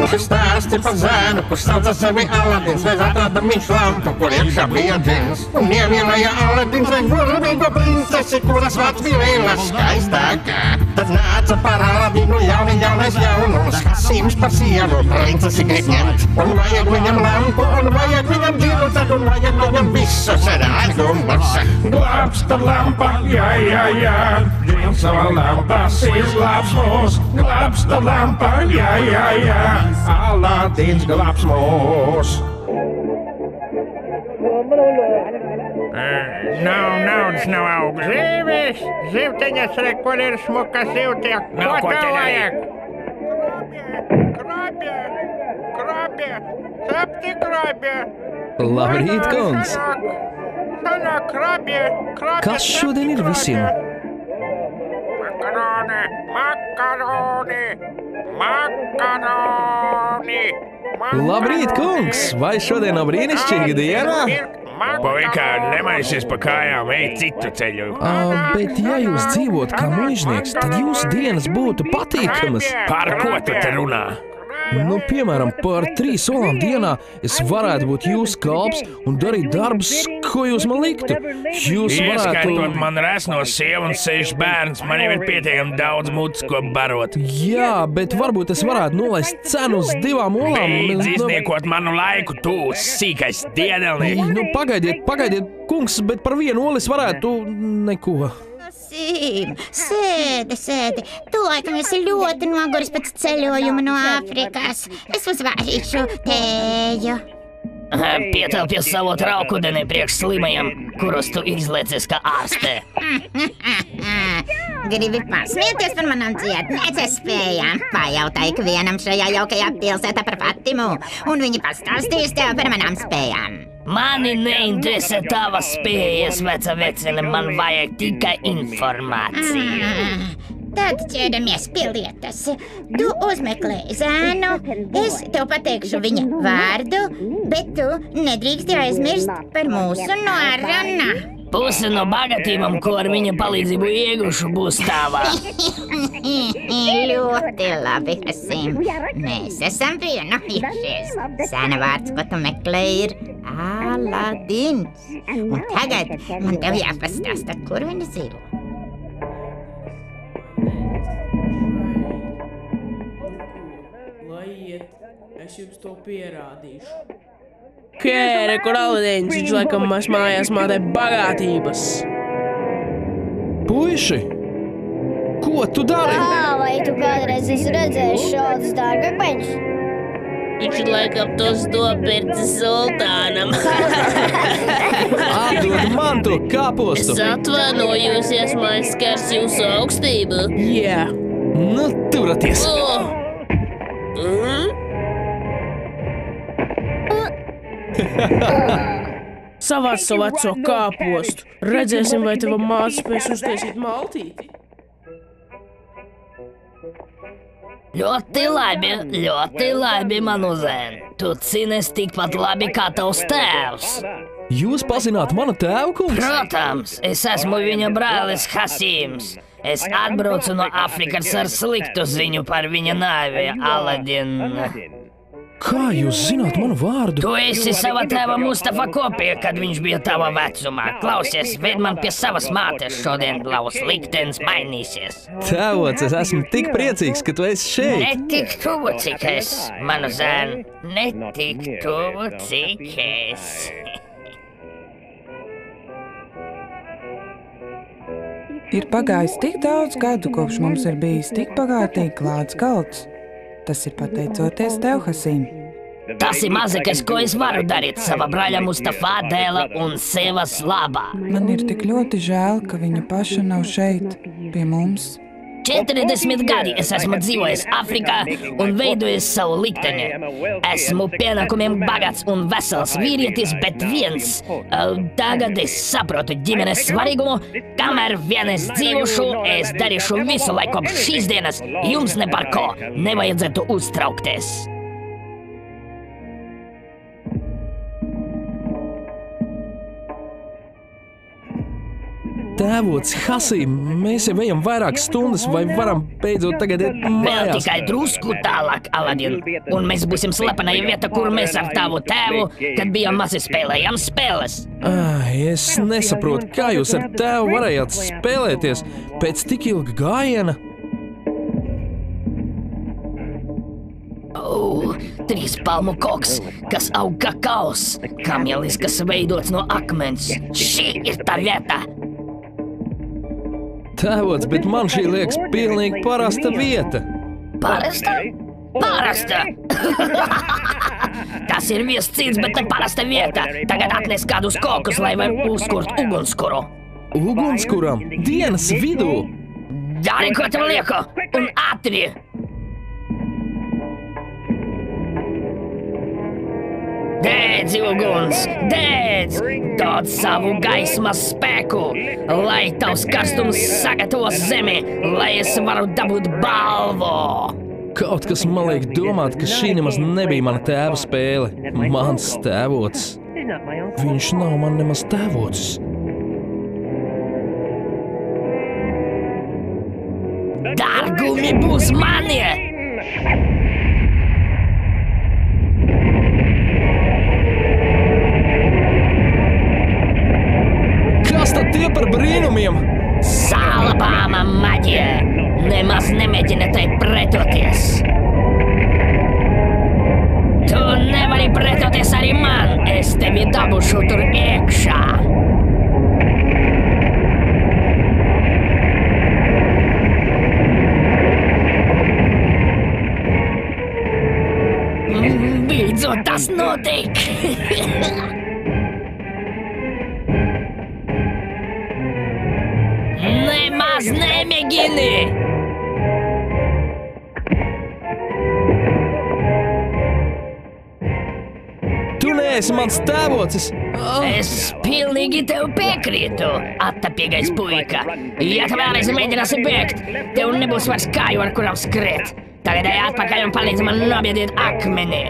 Būs stāsti par zēnu, kurš sauca sevi Aladins, reiz atrada viņš lampu, kur iekšā bija džins. Un iemīlēja Aladins reiz burvīgo princesi, kuras vārds bija liela skaistākā. Tad nāca par Aladinu jaunais jaunulis, Hasīms par sievu, princesi grib ņemt. Un vajag viņam lampu, un vajag viņam džilu, tad un vajag viņam visu sarādumus. Glābsta lampa, jā, jā, jā, džins savā lampas izglābs mūs. Glābsta lampa, jā, jā, jā, Aladins glābs mūs. Nav naudas, nav auga. Zīvis, zivtiņas, re, kur ir smuka zivtie. Ko tev vajag? Krabie, septi krabie. Labrīt, kungs! Sanāk, krabie. Kas šodien ir visiem? Makaroni. Labrīt, kungs! Vai šodien nav brīnišķīga diena? Puika, nemaisies pa kājām, ej citu ceļu. Bet ja jūs dzīvot kā muižnieks, tad jūsu dienas būtu patīkamas. Par ko tu te runā? Nu, piemēram, par 3 olām dienā es varētu būt jūsu kalps un darīt darbus, ko jūs man liktu. Jūs Ieskaitot man resno sievu un 6 bērns, man jau ir pietiekami daudz mutes, ko barot. Jā, bet varbūt es varētu nolaist cenu uz 2 olām. Beidz izniekot manu laiku, tu sīkais diedelnieks. Nu, pagaidiet, kungs, bet par 1 oli es varētu neko. Hasīm, sēdi. Tu laikam esi ļoti noguris pēc ceļojuma no Āfrikas. Es uzvārīšu tēju. Pietelpies savu traukudeni priekš slimajiem, kurus tu izliecies kā ārste. Gribi pasmieties par manām dziednieces spējām? Pajautā ikvienam šajā jaukajā pilsētā par Fatimu, un viņi pastāstīs tev par manām spējām. Mani neinteresē tavas spējas, veca vecene, man vajag tikai informāciju. Tad ķeramies pie lietas. Tu uzmeklēji zēnu, es tev pateikšu viņa vārdu, bet tu nedrīksti aizmirst par mūsu Norana. Puse no bagātībām, ko ar viņa palīdzību iegušu, būs tava. Ļoti labi, Hasīm. Mēs esam vienojušies. Zēna vārds, ko tu meklēji, ir Aladins. Un tagad man tev jāpastāsta, kur viņa dzīvo. Es jums to pierādīšu. Kēre, kur Aladins, viņš laikam mājās mātē bagātības. Puiši, ko tu dari? Vai tu kādreiz esi redzējis šādus dārgakmeņus? Viņš laikam tos dopircis sultānam. Atdod man to kāpostu. Es atvainojos, esmu aizskars jūsu augstību. Jā. Nu, turaties. Savāc savu veco kāpostu. Redzēsim, vai tava māte spēs uztaisīt maltīti. Ļoti labi, manu zēn. Tu cīnies tikpat labi kā tavs tēvs. Jūs pazināt manu tēvu, kungs? Protams, es esmu viņa brālis Hasīms. Es atbraucu no Āfrikas ar sliktu ziņu par viņa nāvi, Aladin. Kā jūs zināt manu vārdu? Tu esi sava tēva Mustafa kopija, kad viņš bija tava vecumā. Klausies, ved man pie savas mātes, šodien tavs liktenis mainīsies. Tēvots, es esmu tik priecīgs, ka tu esi šeit. Netik tuvu, cik es, manu zēn, netik tuvu, cik es. Ir pagājis tik daudz gadu, kopš mums ir bijis tik bagātīgi klāts galds. Tas ir pateicoties tev, Hasīm. Tas ir mazākais, ko es varu darīt sava brāļa Mustafa dēla un sevas labā. Man ir tik ļoti žēl, ka viņa paša nav šeit, pie mums. 40 gadi es esmu dzīvojis Āfrikā un veidojis savu likteni. Esmu pienākumiem bagāts un vesels vīrietis, bet viens. Tagad es saprotu ģimenes svarīgumu. Kamēr vien es dzīvošu, es darīšu visu, lai kopš šīs dienas jums ne par ko nevajadzētu uztraukties. Tēvots, Hasī, mēs jau ejam vairākas stundas, vai varam beidzot tagad iet Vēl mājās? tikai drusku tālāk, Aladin, un mēs būsim slepenajā vieta, kur mēs ar tavu tēvu, kad bijām mazi, spēlējām spēles. Es nesaprotu, kā jūs ar tēvu varējāt spēlēties pēc tik ilga gājiena? 3 palmu koks, kas aug kakaos, kamielis, kas veidots no akmens. Šī ir tā vieta! Tēvots, bet man šī liekas pilnīgi parasta vieta. Parasta? Parasta! Tas ir viss cits, bet ne parasta vieta. Tagad atnes kādus kokus, lai var uzkurt ugunskuru. Ugunskuram? Dienas vidū? Dari, ko tev lieku, un ātri! Dēdz, uguns, dēdz! Dod savu gaismas spēku, lai tavs karstums sagatavo zemi, lai es varu dabūt balvu! Kaut kas man liek domāt, ka šī nemaz nebija mana tēva spēle. Mans tēvots. Viņš nav man nemaz tēvots. Dārgumi būs mani! Kas tad tie par brīnumiem? Salabāma maģija! Nemaz nemēģini tai pretoties! Tu nevari pretoties arī man! Es tevi dabūšu tur iekšā! Beidzot tas notiek! Nemaz nemēģini! Tu neesi mans tēvocis! Es pilnīgi tev piekrītu, attapīgais puika. Ja tu vēlreiz mēģināsi bēgt, tev nebūs vairs kāju, ar kurām skriet. Tagad ej atpakaļ un palīdzi man nobiedīt akmeni.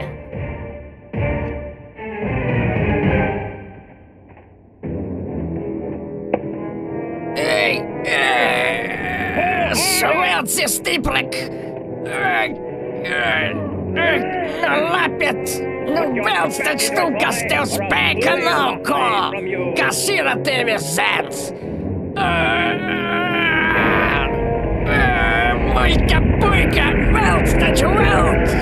Svelci stiprāk! Nu, lapiet! Nu, velc taču tu, kas tev spēka nav ko! Kas ir ar tevi sēns? Puika, velc taču velc!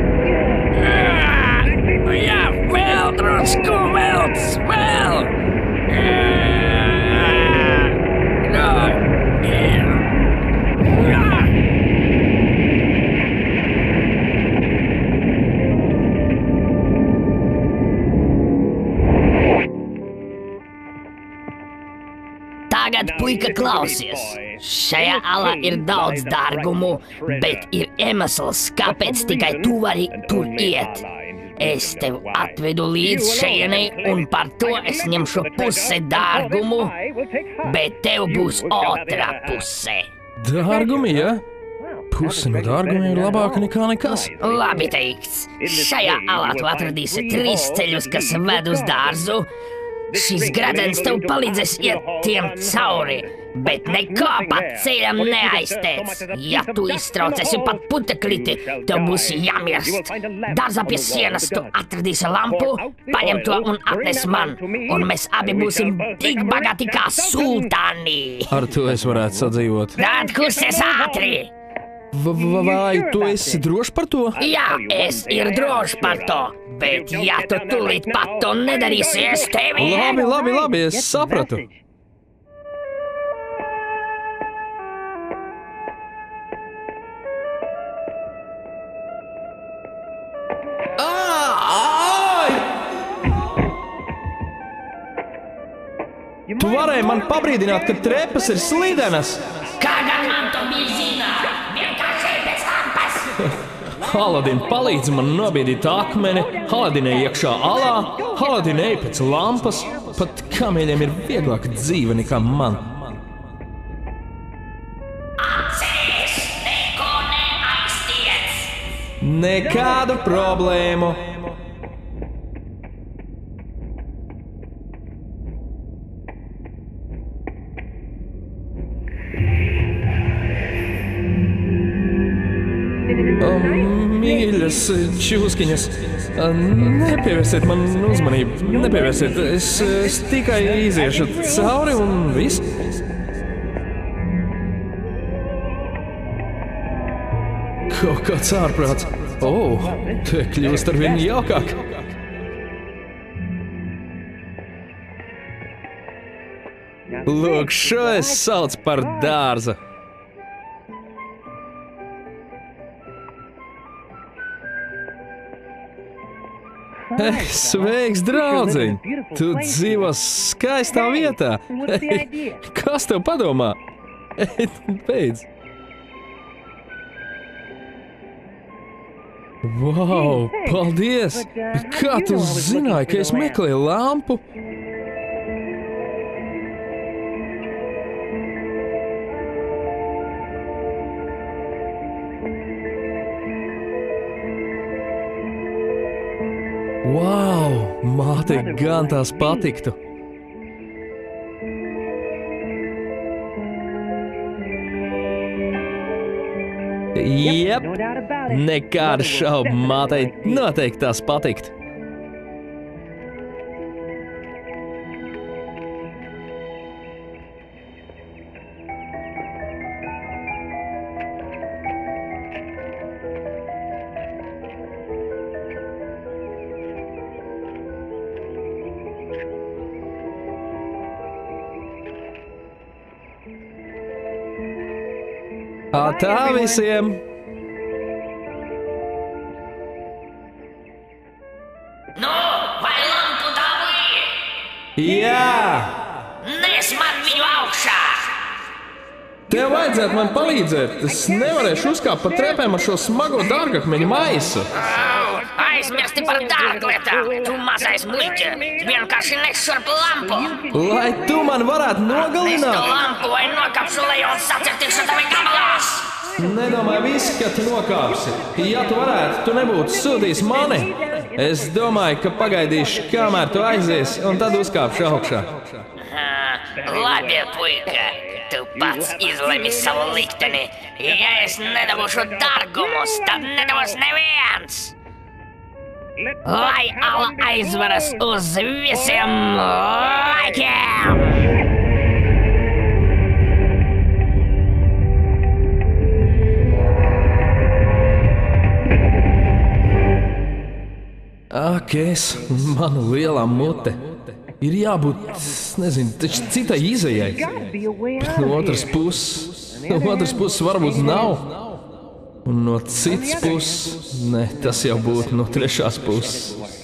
Jā, vēl drusku velc, vēl! Tagad, puika, klausies. Šajā alā ir daudz dārgumu, bet ir iemesls, kāpēc tikai tu vari tur iet. Es tev atvedu līdz šejienei, un par to es ņemšu pusi dārgumu, bet tev būs otrā puse. Dārgumi, ja? Puse no dārgumiem ir labāka nekā nekas. Labi teikts. Šajā alā tu atradīsi 3 ceļus, kas ved uz dārzu. Šis gradens tev palīdzēs iet tiem cauri, bet neko pat ceļam neaizteic. Ja tu iztraucēsi pat puteklīti, tev būs jāmirst. Dārzā pie sienas tu atradīsi lampu, paņem to un atnes man, un mēs abi būsim tik bagāti kā sultāni. Ar to es varētu sadzīvot. Tad kusties ātri! Vai tu esi drošs par to? Jā, es ir drošs par to, bet ja tu tūlīt pat to nedarīsi, es tevi... Labi, es sapratu. Tu varēji man pabrīdināt, ka trepas ir slidenas. Kāda man to bija zināt? Vienkārši pēc lampas! Aladin, palīdzi man nobiedīt akmeni, Aladin ej iekšā alā, Aladin ej pēc lampas. Pat kamieļiem ir vieglāka dzīve nekā man. Atceries, neko neaiztiec! Nekādu problēmu. tīras čūskiņas. Nepievērsiet man uzmanību, nepievērsiet. Es tikai iziešu cauri un viss. Kaut kāds ārprāts. Te kļūst ar vien jaukāk. Lūk, šo es sauc par dārza. Sveiks, draudziņ! Tu dzīvo skaistā vietā. Kas tev padomā? Beidz. Wow, paldies! Kā tu zināji, ka es meklēju lampu? Wow, mātei gan tās patiktu. Jep, nekāda šauba, mātei noteikti tās patikt. Tā visiem! Nu, vai lampu dabūji? Jā! Nes man viņu augšā! Tev vajadzētu man palīdzēt. Es nevarēšu uzkāpt pa trepēm ar šo smago dārgakmeņu maisu. Aizmirsti par dārglietām! Tu mazais muļķi! Vienkārši nes šurp lampu! Lai tu man varētu nogalināt! Es to lampu vai nokapšu leju un sacirtīšu tavi gabalās! Nedomāju visi, ka tu nokāpsi. Ja tu varētu, tu nebūtu sūtījis mani. Es domāju, ka pagaidīšu, kamēr tu aizies, un tad uzkāpšu augšā. Labi, puika. Tu pats izlemi savu likteni. Ja es nedabūšu dārgumus, tad nedabūs neviens. Lai ala aizvaras uz visiem laikiem! Ak, mana lielā mute. Ir jābūt, nezinu, taču citai izejai. Bet no otras puses varbūt nav. Un no citas puses, ne, tas jau būtu no trešās puses.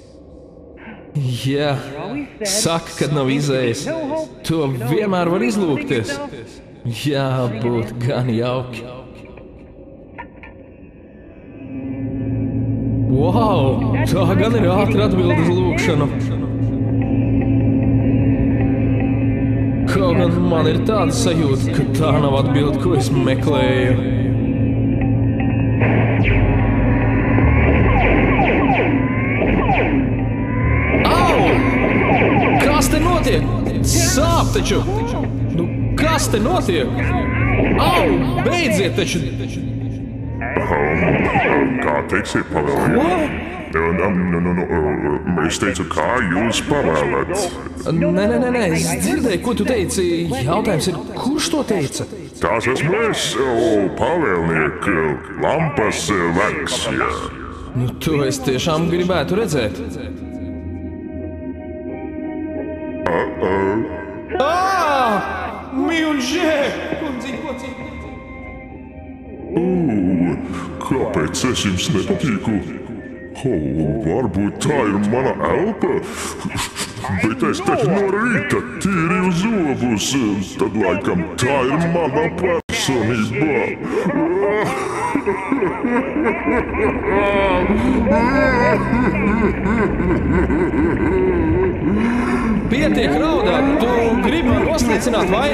Jā, saka, kad nav izējas. To vienmēr var izlūkties. Jā, būtu gan jauki. Wow, tā gan ir ātra atbilde uz lūkšanu. Kaut gan man ir tāda sajūta, ka tā nav atbilde, ko es meklēju. Au! Kas te notiek? Sāp taču! Nu, kas te notiek? Au! Beidziet taču! Kā teiksiet, pavēliet? Es teicu, kā jūs pavēlat? Nē, es dzirdēju, ko tu teici. Jautājums ir, kurš to teica? Tās esmu es, pavēlniek, lampas vergs, jā. Nu, to es tiešām gribētu redzēt. Mīļžē! Kāpēc es jums nepatīku? Varbūt tā ir mana elpa, bet es taču no rīta tīrīju zobus, tad laikam tā ir mana personība. Pietiek raudāt, tu gribi man noslīcināt, vai?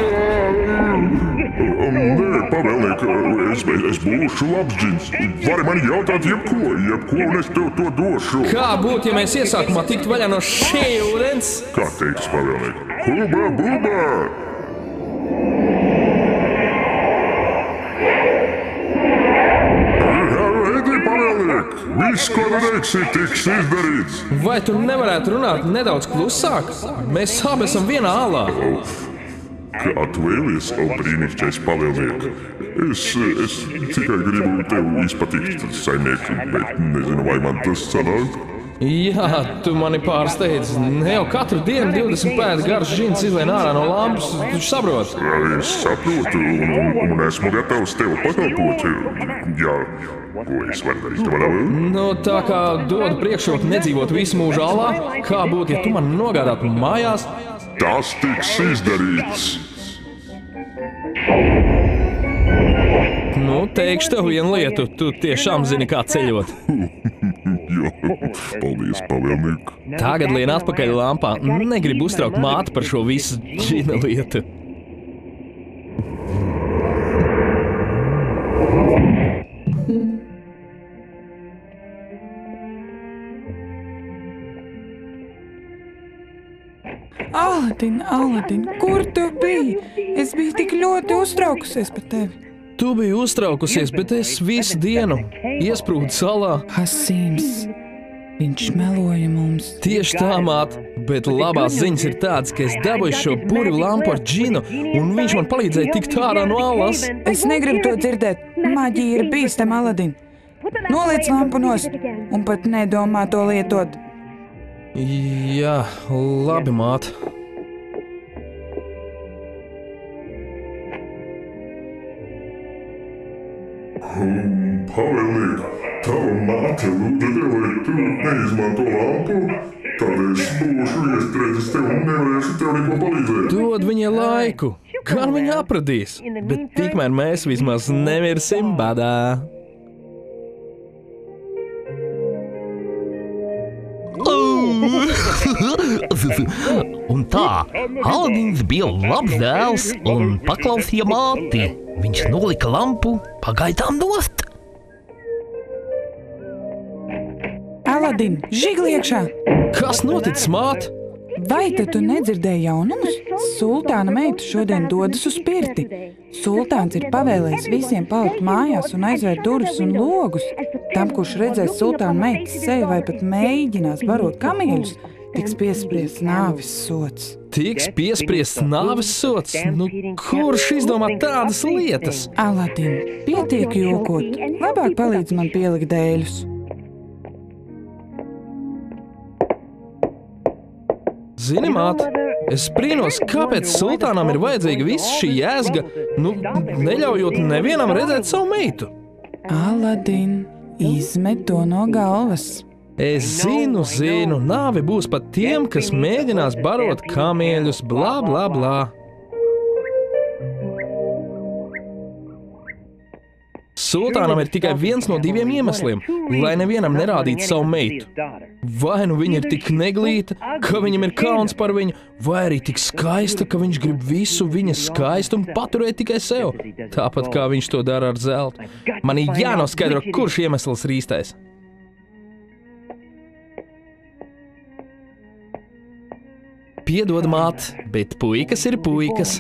Nē, pavēlniek, es būšu labs džins. Vari man jautāt jebko, un es tev to došu. Kā būtu, ja mēs iesākumā tiktu vaļā no šī ūdens? Kā teiks, pavēlniek? Huba, buba! Edi, pavēlniek! Viss, ko tu teiksi, tiks izdarīts. Vai tu nevarētu runāt nedaudz klusāk? Mēs abi esam vienā alā. Kā tu vēlies, o brīnišķais pavēlniek? Es tikai gribu tev izpatikt, saimniek, bet nezinu, vai man tas sanāk. Jā, tu mani pārsteidz. Ne jau katru dienu 20 pēdas garš džins izlien ārā no lampas, tu saproti? Es saprotu, un esmu gatavs tev pakalpot. Jā, ko es varu darīt tev vēl? Nu, tā kā dodu priekšroku nedzīvot visu mūžu alā, kā būtu, ja tu mani nogādātu mājās? Tas tiks izdarīts. Nu, teikšu tev vienu lietu, tu tiešām zini, kā ceļot. Jā, paldies, pavēlniek. Tagad lien atpakaļ lampā. Negribu uztraukt māti par šo visu džina lietu. Aladin, kur tu biji? Es biju tik ļoti uztraukusies par tevi. Tu biji uztraukusies, bet es visu dienu iesprūdu salā. Hasīms, viņš meloja mums. Tieši tā, māt, bet labās ziņas ir tādas, ka es dabūju šo burvju lampu ar džinu, un viņš man palīdzēja tikt ārā no alas. Es negribu to dzirdēt. Maģija ir bīstama, Aladin. Noliec lampu nost un pat nedomā to lietot. Jā, labi, māt. Pavēlniek, tava māte lūdza tev, lai tu neizmanto lampu, tad es būšu iestrēdzis tev un nevarēšu tev neko palīdzēt. Dod viņai laiku, gan viņa apradīs, bet tikmēr mēs vismaz nemirsim badā. Un tā, Aladins bija labs dēls un paklausīja māti. Viņš nolika lampu pagaidām nost. Aladin, žigli iekšā! Kas noticis, māt? Vai tad tu nedzirdēji jaunumus? Sultāna meita šodien dodas uz pirti. Sultāns ir pavēlējis visiem palikt mājās un aizvērt durvis un logus. Tam, kurš redzēs sultāna meitas seju vai pat mēģinās barot kamieļus, tiks piespriests nāves sods. Tiks piespriests nāves sods? Nu, kurš izdomā tādas lietas? Aladin, pietiek jokot. Labāk palīdz man pielikt dēļus. Zini, māt, es brīnos, kāpēc sultānam ir vajadzīga visa šī jēzga, neļaujot nevienam redzēt savu meitu. Aladin, izmet to no galvas. Es zinu, nāve būs pat tiem, kas mēģinās barot kamieļus, blā, blā, blā. Sultānam ir tikai viens no diviem iemesliem, lai nevienam nerādītu savu meitu. Vai nu viņa ir tik neglīta, ka viņam ir kauns par viņu, vai arī tik skaista, ka viņš grib visu viņas skaistumu paturēt tikai sev, tāpat kā viņš to dara ar zeltu. Man ir jānoskaidro, kurš iemesls ir īstais. Piedod, māt, bet puikas ir puikas.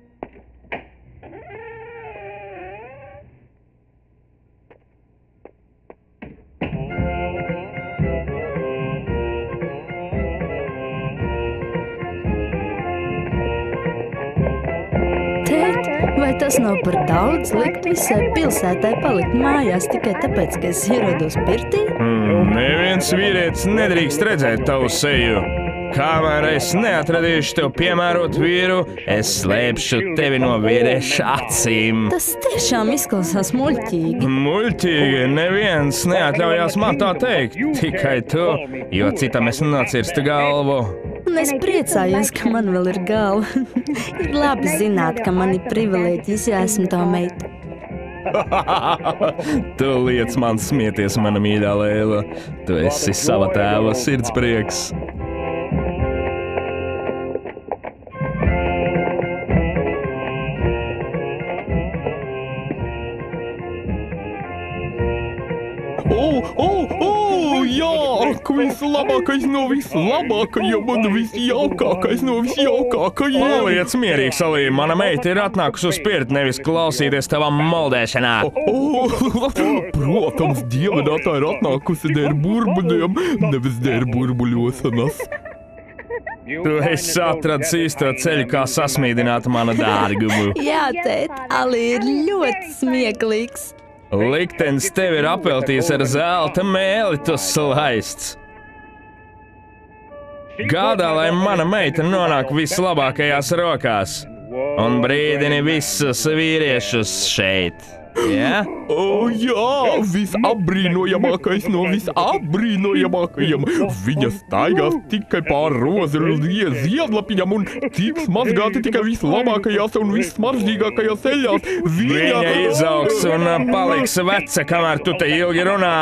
Vai tas nav par daudz likt visai pilsētai palikt mājās tikai tāpēc, ka es ierados pirtī? Neviens vīrietis nedrīkst redzēt tavu seju. Kamēr es neatradīšu tev piemērot vīru, es slēpšu tevi no vīrieša acīm. Tas tiešām izklausās muļķīgi. Muļķīgi? Neviens neatļaujās man tā teikt. Tikai tu, jo citam es nocirstu galvu. Un es priecājos, ka man vēl ir galva. Ir labi zināt, ka man ir privilēģis, ja esmu tā meita. Tu liec man smieties, mana mīļā Leila. Tu esi sava tēva sirdsprieks. jā, vislabākais no vislabākajiem un visjaukākais no visjaukākajiem. Paliec mierīgs, Salī, mana meita ir atnākusi uz pirti, nevis klausīties tavam moldēšanā. Protams, dievinātā ir atnākusi dēļ burbuļiem, nevis dēļ burbuļošanas. Tu esi atradis īsto ceļu, kā sasmīdināt manu dārgumu. Jā, tēt, Ali ir ļoti smieklīgs. Liktenis tevi ir apveltījis ar zelta mēli, tu slaists. Gādā, lai mana meita nonāk vislabākajās rokās. Un brīdini visus vīriešus šeit. Ja? Jā, visapbrīnojamākais no visapbrīnojamākajiem. Viņa staigās tikai pār rozu ziedlapiņam un tiks mazgāti tikai vislabākajās un vissmaržģīgākajās eļļās. Viņa izaugs un paliks veca, kamēr tu te ilgi runā.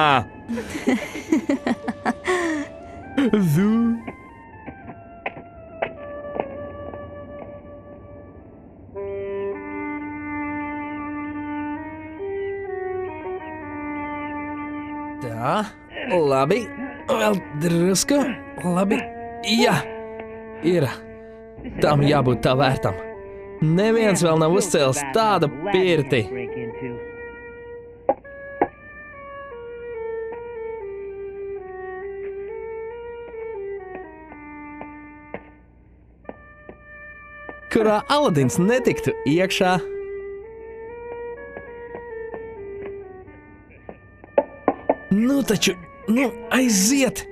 Tā, labi, vēl drusku, labi, jā, ir, tam jābūt tā vērtam. Neviens vēl nav uzcēlis tādu pirti. Kurā Aladins netiktu iekšā. Nu taču, aiziet!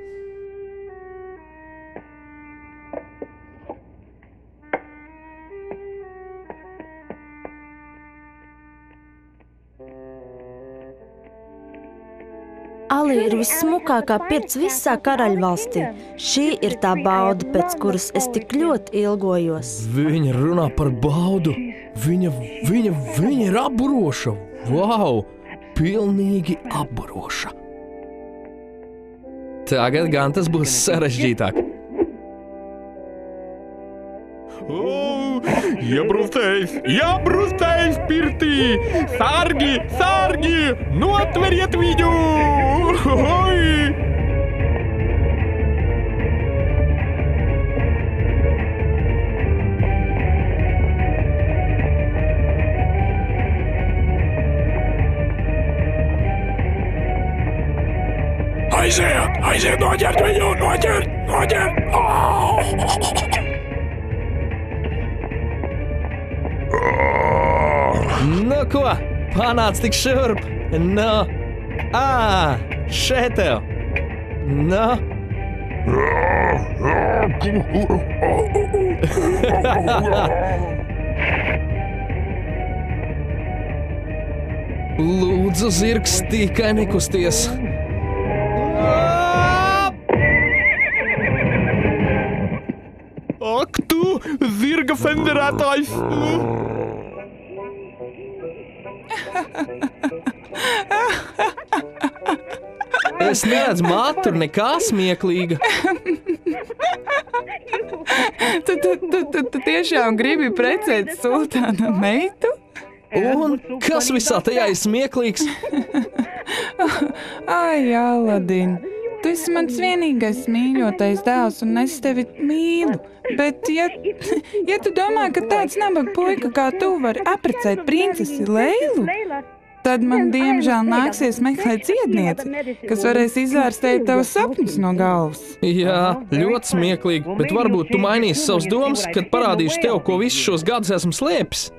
Ali ir vissmukākā pirts visā karaļvalstī. Šī ir tā bauda, pēc kuras es tik ļoti ilgojos. Viņa runā par baudu. Viņa ir apburoša. Vau! Pilnīgi apburoša. Tagad gan tas būs sarežģītāk. Iebrustējis pirtī! Sargi! Notveriet viņu! Aiziet, noķert viņu, noķert! Nu ko, panāc tik šurp? Nu, šeit tev! Nu! Lūdzu, zirgs, tikai nekusties! Ak tu, zirga fenderētājs! Es neredzu mātu, tur nekā smieklīga. Tu tiešām gribi precēt sultāna meitu? Un kas visā tajā ir smieklīgs? Ai, Aladin, tu esi mans vienīgais mīļotais dēls un es tevi mīlu. Bet, ja tu domā, ka tāds nabaga puika kā tu vari apprecēt princesi Leilu, tad man diemžēl nāksies meklēt dziednieci, kas varēs izvērstēt tavus sapņus no galvas. Jā, ļoti smieklīgi, bet varbūt tu mainīsi savus domas, kad parādīšu tev, ko visus šos gadus esmu slēpis.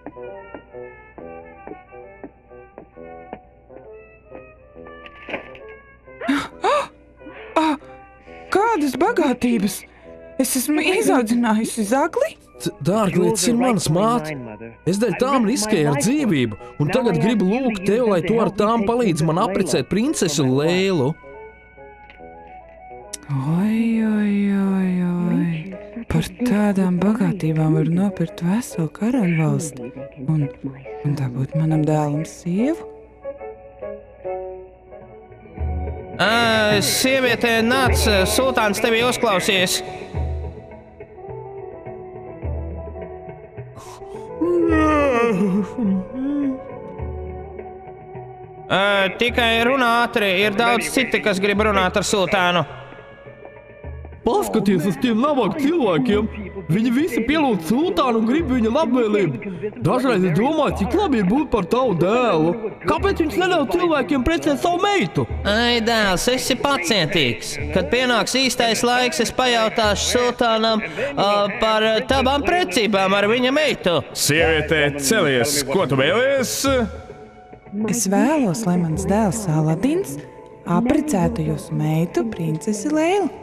Kādas bagātības? Es esmu izaudzinājusi zagli? Dārglietis ir manas māte. Es dēļ tām riskēju ar dzīvību, un tagad gribu lūgt tev, lai tu ar tām palīdz man apprecēt princesi Leilu. Oi. Par tādām bagātībām var nopirkt veselu karaļvalsti un dabūt manam dēlam sievu. Sieviete, nāc, sultāns tevi uzklausīs. Tikai runā ātri, ir daudz citi, kas grib runāt ar sultānu. Paskaties uz tiem nabaga cilvēkiem. Viņi visi pielūdz sultānu un grib viņa labvēlību. Dažreiz es domāju, cik labi ir būt par tavu dēlu. Kāpēc viņš neļauj cilvēkiem precēt savu meitu? Ai, dēls, esi pacietīgs. Kad pienāks īstais laiks, es pajautāšu sultānam par tavām precībām ar viņa meitu. Sievietē, celies, ko tu vēlies? Es vēlos, lai mans dēls Aladins apprecētu jūsu meitu, princesi Leilu.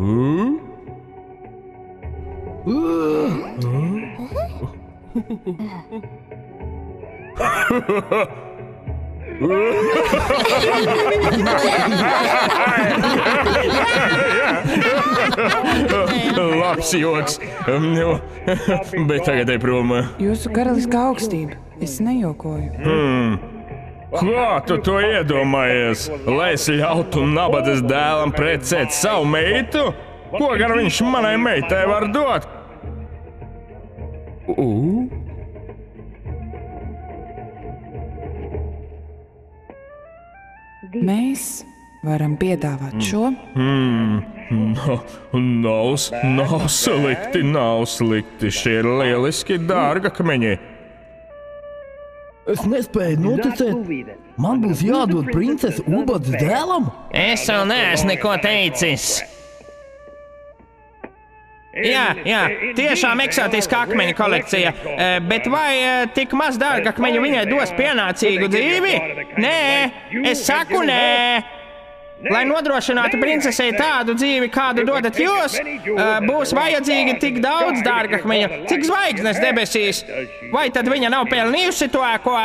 Labs joks, bet tagad ej prom. Jūsu karaliskā augstība, es nejokoju. Kā tu to iedomājies? Lai es ļautu nabadas dēlam precēt savu meitu? Ko gan viņš manai meitai var dot? Mēs varam piedāvāt šo. Nav slikti. Šie ir lieliski dārgakmeņi. Es nespēju noticēt. Man būs jādod princese Ubadas dēlam? Es vēl neesmu neko teicis. Jā, tiešām eksotiska akmeņu kolekcija. Bet vai tik maz dārgakmeņu viņai dos pienācīgu dzīvi? Nē, es saku nē. Lai nodrošinātu princesei tādu dzīvi, kādu dodat jūs, būs vajadzīgi tik daudz dārgakmeņu, cik zvaigznes debesīs. Vai tad viņa nav pelnījusi to, ko?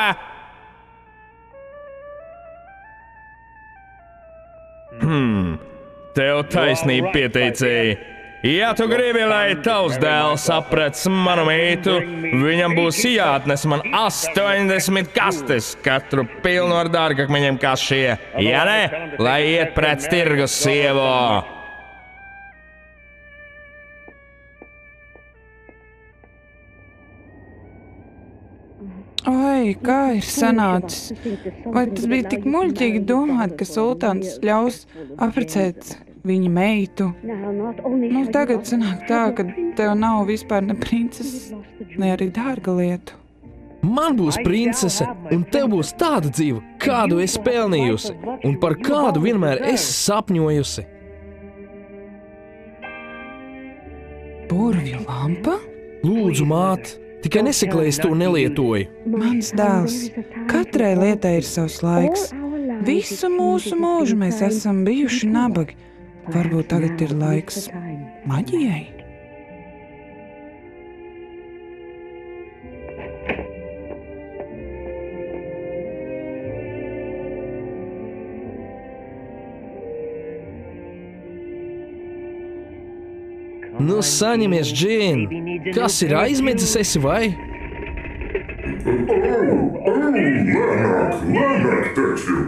Tev taisnība, pieteicēji. Ja tu gribi, lai tavs dēls aprec manu meitu, viņam būs jāatnes man 80 kastes, katru pilnu ar dārgakmeņiem kā šie. Ja ne, lai iet pret tirgus sievo. Oi, kā ir sanācis? Vai tas bija tik muļķīgi domāt, ka sultāns ļaus apprecēt viņa meitu? Nu, tagad sanāk tā, ka tev nav vispār ne princeses, ne arī dārga lietu. Man būs princese, un tev būs tāda dzīve, kādu es pelnījusi, un par kādu vienmēr esi sapņojusi. Burvju lampa? Lūdzu, māt, tikai nesaki, lai es to nelietoju. Mans dēls, katrai lietai ir savs laiks. Visu mūsu mūžu mēs esam bijuši nabagi. Varbūt tagad ir laiks maģijai? Nu, saņemies, Džin! Kas ir aizmidzis esi, vai? Lēnāk taču!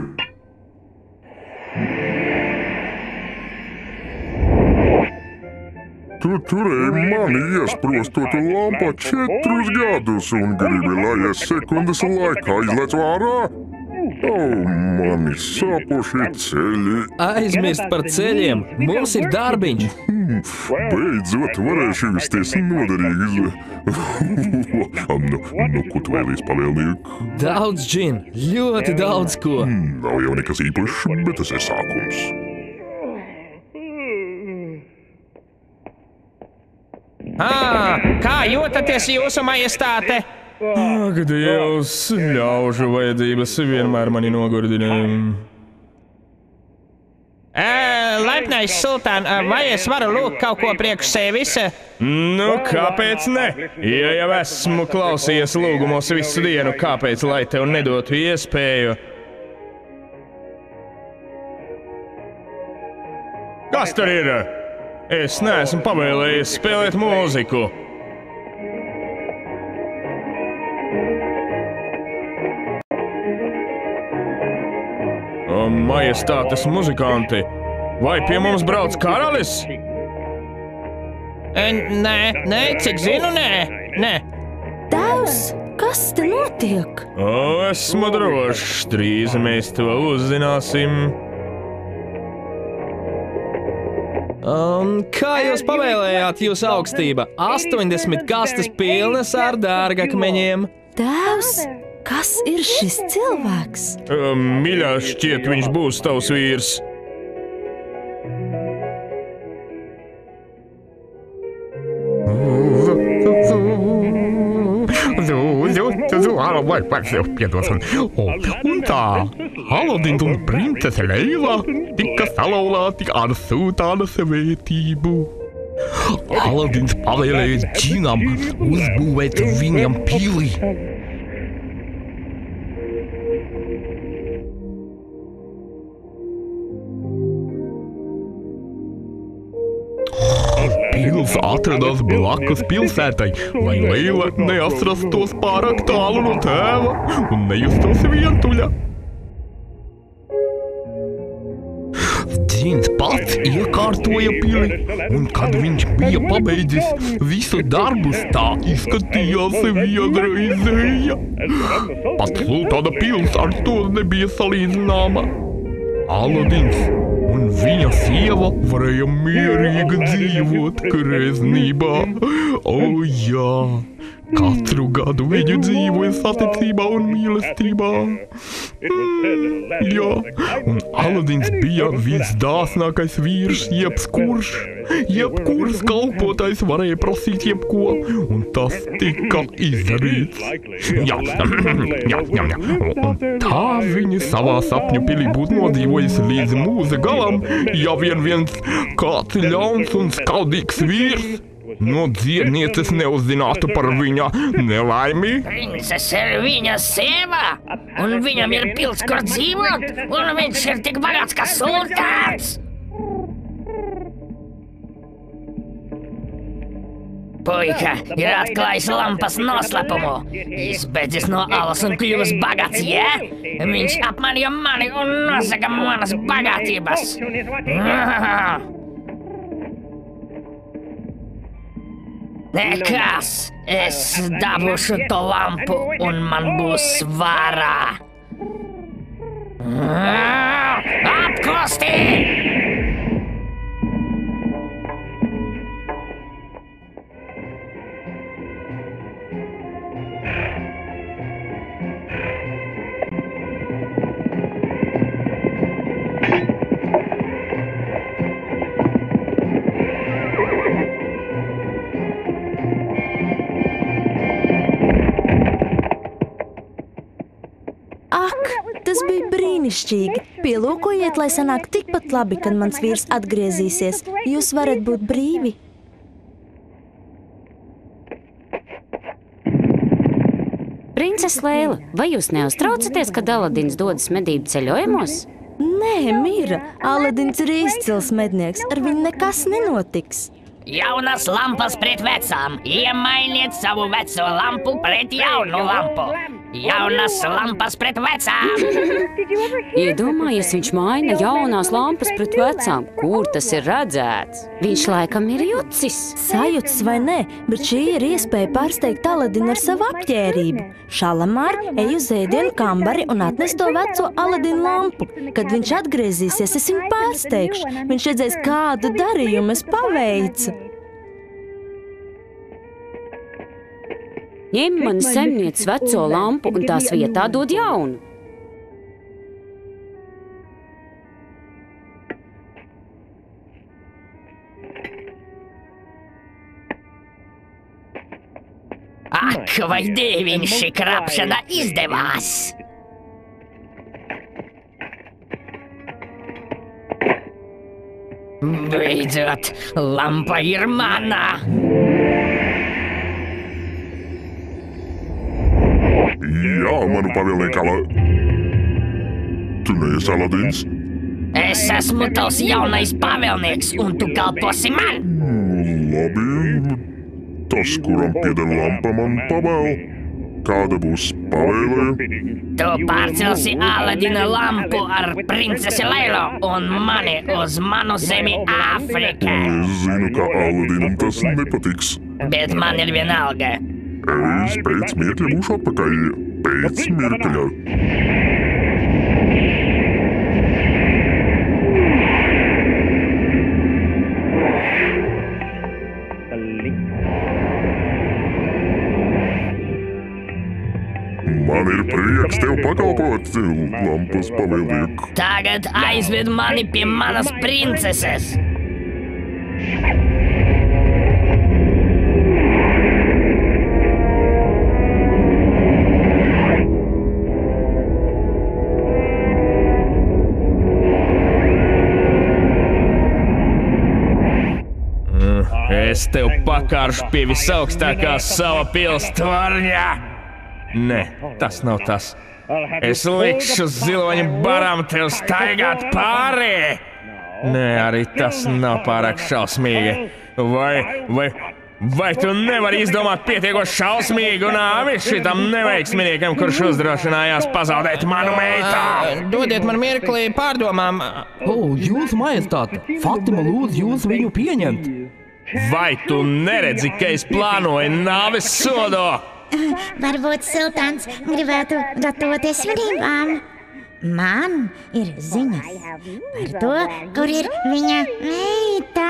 Tu turēji mani iesprostotu lampā 4 gadus un gribi, lai es sekundes laikā izlecu ārā? Mani sāpošie ceļi. Aizmirst par ceļiem, mums ir darbiņš. Beidzot varēšu justies noderīgi. Ko tu vēlies, pavēlniek? Daudz, Džin, ļoti daudz ko. Nav jau nekas īpašs, bet tas ir sākums. Kā jūtaties, jūsu majestāte? Ak, Dievs, ļaužu vajadzības vienmēr mani nogurdina. Laipnais sultān, vai es varu lūgt kaut ko priekš sevis? Nu, kāpēc ne? Ja jau esmu klausījies lūgumos visu dienu, kāpēc lai tev nedotu iespēju? Kas tur ir? Es neesmu pavēlējies spēlēt mūziku. Majestātes muzikanti, vai pie mums brauc karalis? Nē, cik zinu, nē. Tēvs, Kas te notiek? Esmu drošs, drīz mēs to uzzināsim. Kā jūs pavēlējāt, jūs augstība? 80 kastes pilnas ar dārgakmeņiem. Tēvs, kas ir šis cilvēks? Mīļā, šķiet, viņš būs tavs vīrs. Un tā, Aladins un princese Leila tika salauzti ar sultāna svētību. Aladins pavēlēja džinam uzbūvēt viņam pili. Pils atradās blakus pilsētai, lai Leila neatrastos pārāk tālu no tēva un nejustos vientuļa. Džins pats iekārtoja pili, un kad viņš bija pabeidzis visu darbus, tā izskatījās vienreizēja. Pat sultāna pils ar to nebija salīdzināma. Aladins un viņa sieva varēja mierīgi dzīvot greznībā. Jā, katru gadu viņi dzīvoja saticībā un mīlestībā. Jā, un Aladins bija visdāsnākais vīrs, jebkurš kalpotais varēja prasīt jebko, un tas tika izdarīts. Jā. Un tā viņi savā sapņu pilī būtu nodzīvojis līdz mūža galam, ja viens kāds ļauns un skaudīgs vīrs no dziednieces neuzzinātu par viņa nelaimi. Princese ir viņa sieva, un viņam ir pils, kur dzīvot, un viņš ir tik bagāts kā sultāns. Puika ir atklājis lampas noslēpumu. Izbeidzis no alas un kļuvis bagāts, jā? Viņš apmanīja mani un nozaga manas bagātības. Nekas, es dabūšu to lampu un man būs vara. Apkusti! Tas bija brīnišķīgi. Pielūkojiet, lai sanāk tikpat labi, kad mans vīrs atgriezīsies. Jūs varat būt brīvi. Princese Leila, vai jūs neuztraucaties, kad Aladins dodas medību ceļojumos? Nē, Mira, Aladins ir izcils mednieks, ar viņu nekas nenotiks. Jaunas lampas pret vecām. Iemainiet savu veco lampu pret jaunu lampu. Jaunas lampas pret vecām. Iedomājies, viņš maina jaunās lampas pret vecām. Kur tas ir redzēts? Viņš laikam ir jucis. Sajucis vai nē, bet šī ir iespēja pārsteigt Aladinu ar savu apģērību. Šalamār, ej uz ēdienu kambari un atnes to veco Aladinu lampu. Kad viņš atgriezīsies, es viņu pārsteigšu. Viņš redzēs, kādu darījumu es paveicu. Ņem man saimnieces veco lampu un tās vietā dod jaunu. Ak, vai dieviņ, šī krāpšana izdevās! Beidzot, lampa ir mana! Jā, manu pavēlniekala. Tu neesi Aladins? Es esmu tavs jaunais pavēlnieks, un tu kalposi man! Labi. Tas, kuram pieder lampa, man pavēl. Kāda būs pavēle? Tu pārcelsi Aladina lampu ar princesi Leilu un mani uz manu zemi Āfrikā. Es zinu, ka Aladinam tas nepatiks. Bet man ir vienalga. Es pēc mirkļa būšu atpakaļ. Pēc mirkļa. Man ir prieks tev pakalpot, lampas pavēlniek. Tagad aizved mani pie manas princeses. Es tev pakāršu pie visaugstākā sava pils tvarņā. Nē, tas nav tas. Es likšu ziloņu baram tev staigāt pāri. Nē, arī tas nav pārāk šausmīgi. Vai tu nevari izdomāt pietiekoši šausmīgu nāvi šitam neveiksminiekam, kurš uzdrošinājās pazaudēt manu meitu? Dodiet man mirkli pārdomām. Jūsu majestāte, Fatima lūdz jūs viņu pieņemt. Vai tu neredzi, ka es plānoju nāves sodu? Varbūt sultāns gribētu gatavoties svinībām. Man ir ziņas par to, kur ir viņa meita.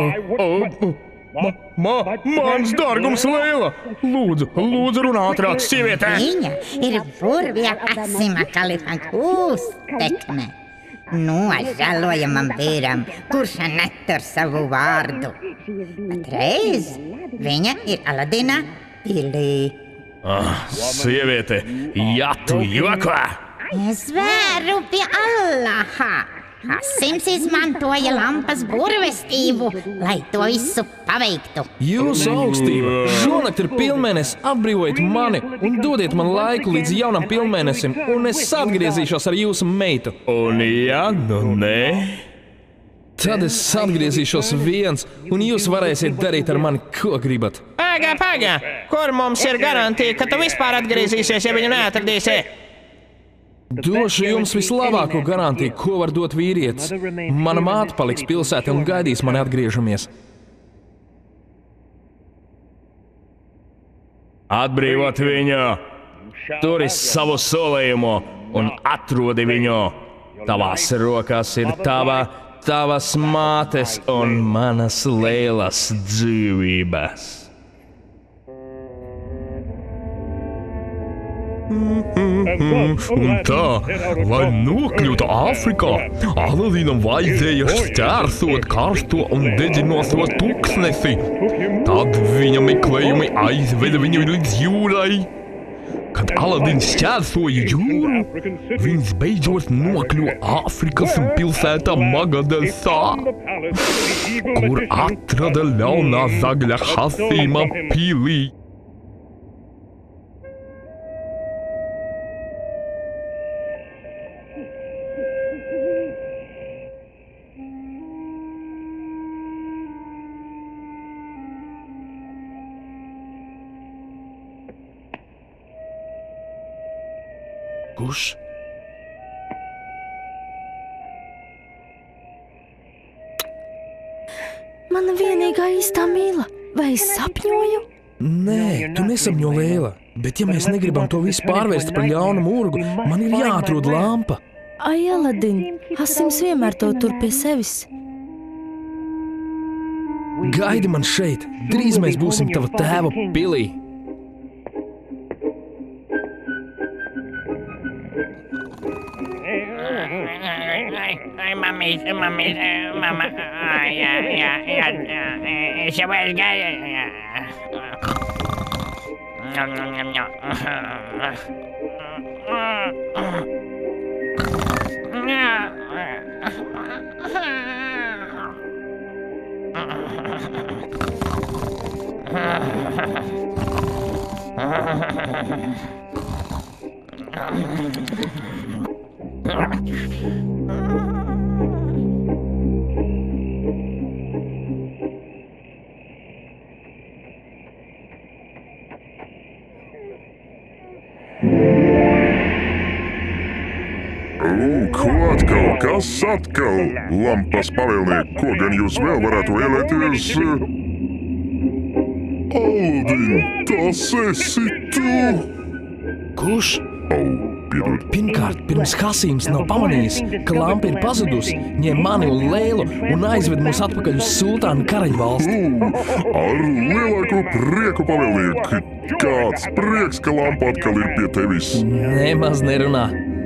Mans dārgums Leila! Lūdzu runā ātrāk, sievietē! Viņa ir burvja Asima Kalifa kūstekne. Nožēlojamam vīram, kurš netur savu vārdu. Patreiz viņa ir Aladina pilī. Sieviete, ja tu joko! Es vēru pie Allaha. Asims izmantoja lampas burvestību, lai to visu paveiktu. Jūsu augstība, šonakt ir pilnmēnesis, atbrīvojiet mani un dodiet man laiku līdz jaunam pilnmēnesim, un es atgriezīšos ar jūsu meitu. Un ja nu nē? Tad es atgriezīšos viens, un jūs varēsiet darīt ar mani, ko gribat. Pagā, kur mums ir garantija, ka tu vispār atgriezīsies, ja viņu neatradīsi? Došu jums vislabāko garantiju, ko var dot vīrietis. Mana māte paliks pilsētā un gaidīs mani atgriežamies. Atbrīvot viņu! Turi savu solījumu un atrodi viņu! Tavās rokās ir tavas mātes un manas Leilas dzīvības. Un tā, lai nokļūtu Āfrikā, Aladīnam vajadzēja šķērsot karsto un dedzinošo tūkstnesi. Tad viņa meklējumi aizveda viņu līdz jūrai. Kad Aladīns šķērsoja jūru, viņš beidzot nokļuva Āfrikas pilsētā Magadesā, kur atrada ļaunā zagļa Hasima pilī. Kurš? Mana vienīgā īstā mīla. Vai es sapņoju? Nē, tu nesapņo, Leila. Bet ja mēs negribam to visu pārvērst par ļaunu murgu, man ir jāatrod lampa. Ai, Aladin, Asims vienmēr to tur pie sevis. Gaidi man šeit. Drīz mēs būsim tava tēva pilī. Mama, es jau aizgāju. Ko atkal? Kas atkal? Lampas pavēlniek, ko gan jūs vēl varētu vēlēties? Aladin, tas esi tu! Kurš? Piedod. Pirmkārt, pirms Hasīms nav pamanījis, ka lampa ir pazudusi, ņem mani un Leilu un aizved mūs atpakaļ uz sultāna karaļvalsti. Ar lielāko prieku, pavēlniek. Kāds prieks, ka lampa atkal ir pie tevis. Nemaz nerunā.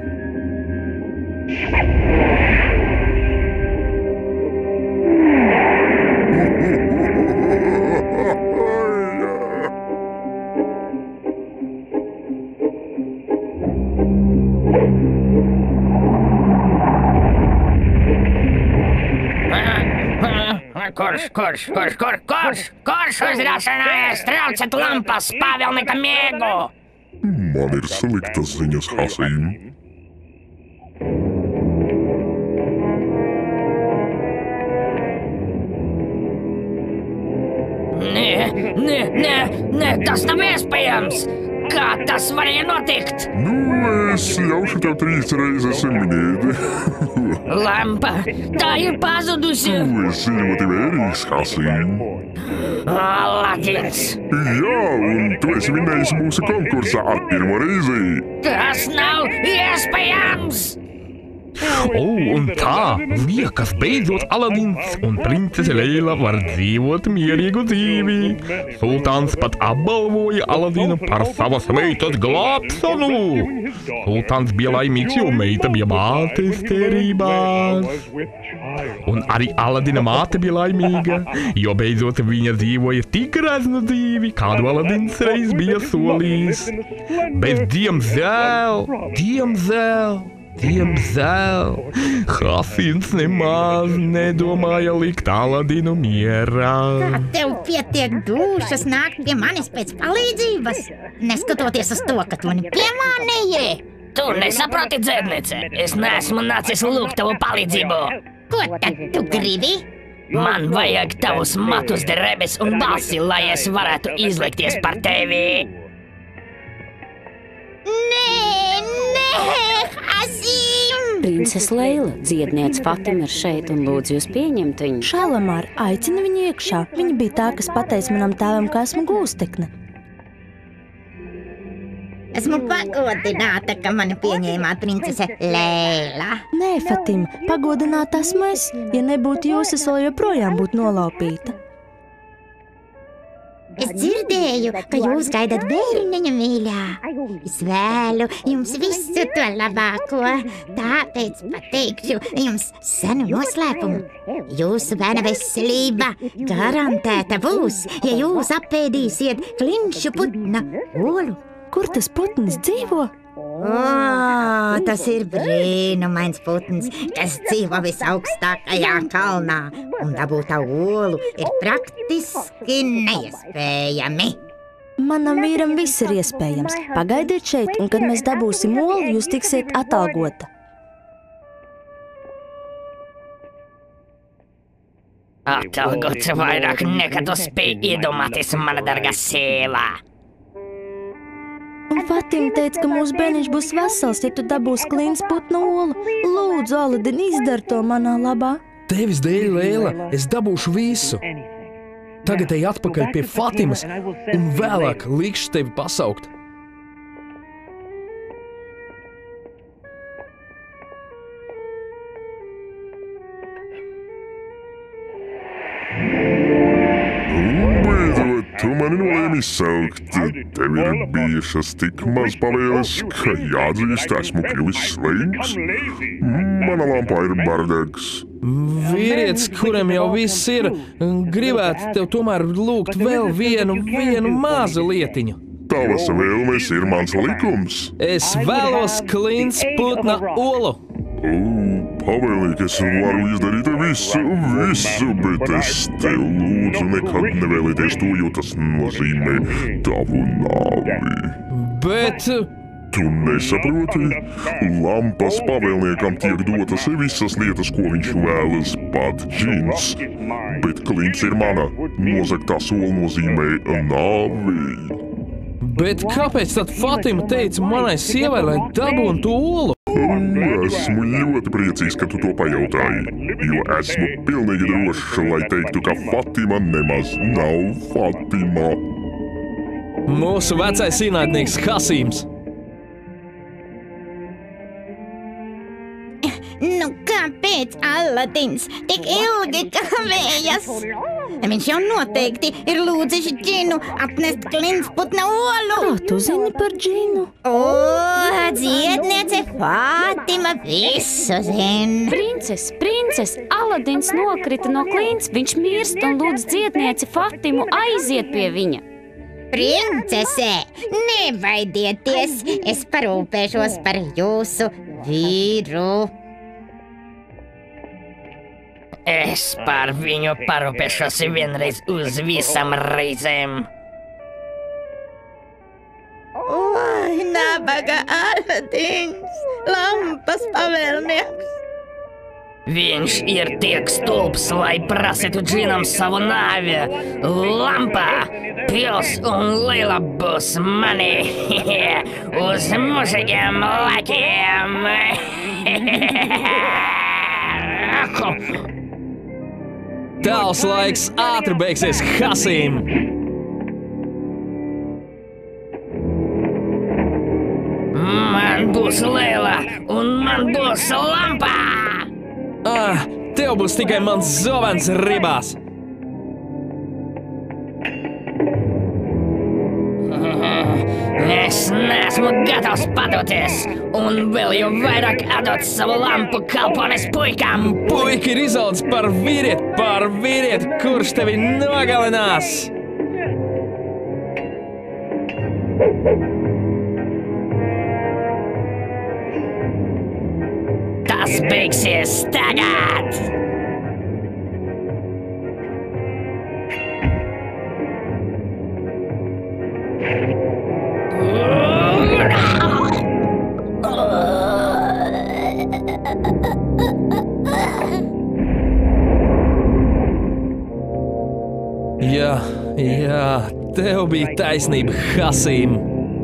Kurš uzrāšanājies traucat lampas pavēlnieka miegu? Man ir sliktas ziņas, Hasīm. Nē, tas nav iespējams! Kā tas varēja notikt? Es ļaušu tev 3 reizes minēt. Lampa, tā ir pazudusi! Esi ļoti vērīgs, Hasīm. Aladins! Jā, un tu esi vinnējis mūsu konkursā ar pirmo reizi. Tas nav iespējams! Un tā, liekas, beidzot Aladins un princese Leila var dzīvot mierīgu dzīvi. Sultāns pat apbalvoja Aladinu par savas meitas glābšanu. Sultāns bija laimīgs, jo meita bija mātes cerībās. Un arī Aladina māte bija laimīga, jo beidzot viņa dzīvoja tik raznu dzīvi, kādu Aladins reiz bija solījis. Bet diemžēl, Hasīms nemaz nedomāja likt Aladinu mierā. Kā tev pietiek dūšas nākt pie manis pēc palīdzības, neskatoties uz to, ka tu mani piemānīji? Tu nesaproti, dzēdnice, es neesmu nācis lūgt tavu palīdzību. Ko tad tu gribi? Man vajag tavus matus drebes un balsi, lai es varētu izlikties par tevi. Hasīm! Princes Leila, dziedniece Fatima ir šeit un lūdzu jūs pieņemt viņu. Šalamār, aicina viņu iekšā. Viņa bija tā, kas pateica manam tēvam, ka esmu gūstekne. Esmu pagodināta, ka mani pieņēmāt, princese Leila. Nē, Fatima, pagodināta esmu es. Ja nebūtu jūs, es vēl joprojām būtu nolaupīta. Es dzirdēju, ka jūs gaidat bērniņa mīļā. Es vēlu jums visu to labāko, tāpēc pateikšu jums senu noslēpumu. Jūsu bērna veselība garantēta būs, ja jūs apēdīsiet klinšu putna olu. Kur tas putns dzīvo? Tas ir brīnumains putns, kas dzīvo visaugstākajā kalnā, un dabūt tā olu ir praktiski neiespējami. Manam vīram viss ir iespējams. Pagaidiet šeit, un kad mēs dabūsim olu, jūs tiksiet atalgota. Atalgots vairāk nekā tu spēj iedomāties, mana dargā sieva. Un Fatima teica, ka mūsu bērniņš būs vesels, ja tu dabūsi klīns putnu olu. Lūdzu, Aladin, izdar to manā labā. Tevis dēļ, Leila, es dabūšu visu. Tagad ej atpakaļ pie Fatimas un vēlāk likšu tevi pasaukt. Tu mani nolēmi izsaukt. Tev ir bijušas tik maz pavēles, ka jāatzīst, esmu kļuvis slings. Mana lampa ir bardegs. Vīrietis, kuram jau viss ir, gribētu tev tomēr lūgt vēl vienu mazu lietiņu. Tavas vēlmes ir mans likums. Es vēlos klīns putna olu. Pavēlniek, es varu izdarīt visu, bet es tev lūdzu nekad nevēlēties to, jo tas nozīmē tavu nāvi. Bet... Tu nesaproti? Lampas pavēlniekam tiek dotas visas lietas, ko viņš vēlas, pat džins. Bet klints ir mana. Nozagtā sola nozīmē nāvi. Bet kāpēc tad Fatima teica manai sievai, lai dabūtu olu? Esmu ļoti priecīgs, ka tu to pajautāji, jo esmu pilnīgi drošs, lai teiktu, ka Fatima nemaz nav Fatima. Mūsu vecais ienaidnieks Hasīms. Nu, kāpēc Aladins tik ilgi kavējas? Viņš jau noteikti ir lūdzis džinu atnest klinsputna olu. Kā tu zini par džinu? O, dziedniece Fātima visu zina. Princes, Aladins nokrita no klints, viņš mirst un lūdz dziednieci Fatimu aiziet pie viņa. Princese, nebaidieties, es parūpēšos par jūsu vīru. Es par viņu parūpēšos vienreiz uz visam reizēm. Oi, nabaga Aladins, lampas pavēlnieks. Viņš ir tiek stulbs, lai prasītu džinam savu nāvi. Lampa, pils un Lila būs mani uz mūžīgiem laikiem. Tavs laiks ātri beigsies, Hasīm! Man būs Lila un man būs lampa! Tev būs tikai mans zovens ribās! Es neesmu gatavs padoties, un vēl jau vairāk atdot savu lampu kalpones puikām. Puika ir izaudzis par vīrieti, kurš tevi nogalinās. Tas beigsies tagad! Jā, tev bija taisnība, Hasīm.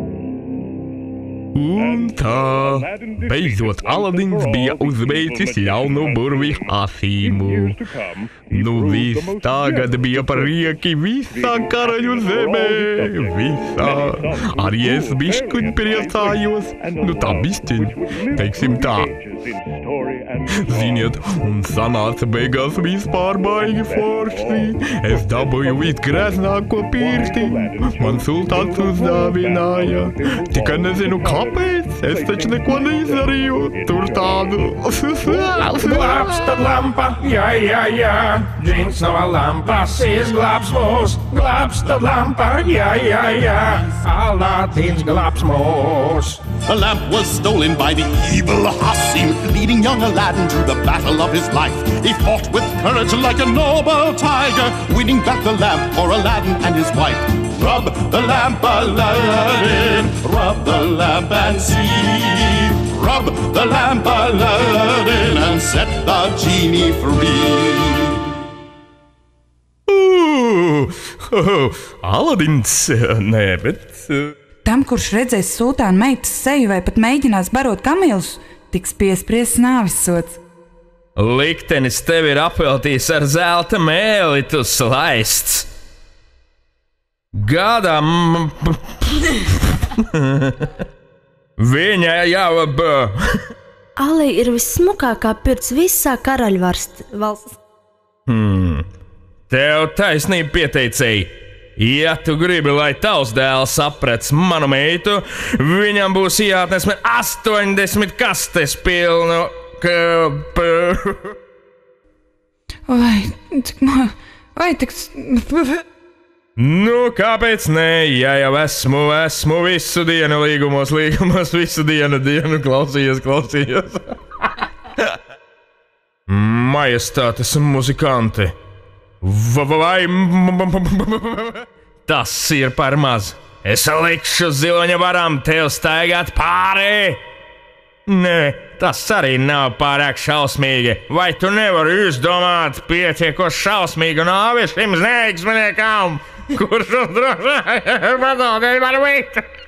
Un tā, beidzot Aladins bija uzveicis jaunu burvi Hasīmu. Nu viss tagad bija prieki visā karaļu zemē, visā. Arī es bišķiņ priecājos, nu tā bišķiņ, teiksim tā. Ziniet, un sanāca beigās vispār baigi forši. Es dabūju visgreznāko pirksti, man sultāns uzdāvināja. Tikai nezinu kāpēc, es taču neko neizdarīju, tur tādu. Glābs tad lampa, jā, džins no lampas izglābs mūs. Glābs tad lampa, jā, Aladins glābs mūs. The lamp was stolen by the evil Hasīm, leading young Aladdin to the battle of his life. He fought with courage like a noble tiger, winning back the lamp for Aladdin and his wife. Rub the lamp, Aladdin, rub the lamp and see. Rub the lamp, Aladdin, and set the genie free. Aladins, nē, bet... Tam, kurš redzēs sultāna meitas seju vai pat mēģinās barot kamilus, tiks piespriests nāvissods. Liktenis tev ir apveltījis ar zelta mēli, tu slaists. Gādām... Viņa jau... Ali ir vissmukākā pirts visā karaļvalsts. Tev taisnība pieteicēji. Ja tu gribi, lai tavs dēls aprec manu meitu, viņam būs jāatnes 80 kastes pilnu... Vai tik... Nu, kāpēc nē? Ja jau esmu visu dienu līgumos, visu dienu klausījies. Majestātes muzikanti. Vai... Tas ir par maz. Es likšu ziloņa varam tev staigāt pāri. Nē, tas arī nav pārāk šausmīgi. Vai tu nevari izdomāt pietiekoši šausmīgu nāvi šim znēgsminiekam, kurš uzdrošināja pazaudēt manu meitu?